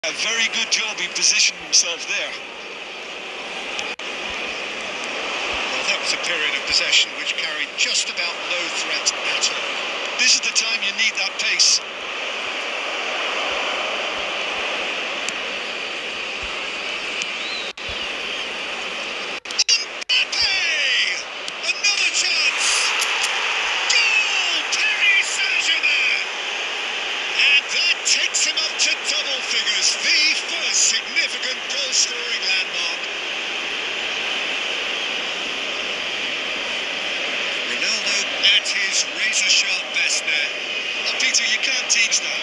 A very good job he positioned himself there. Well, that was a period of possession which carried just about no threat at all. This is the time you need that pace. Another chance! Goal! Paris Saint-Germain! And that takes him up to double figures, the first significant goal-scoring landmark. Ronaldo at his razor-sharp best there. Peter, you can't teach that.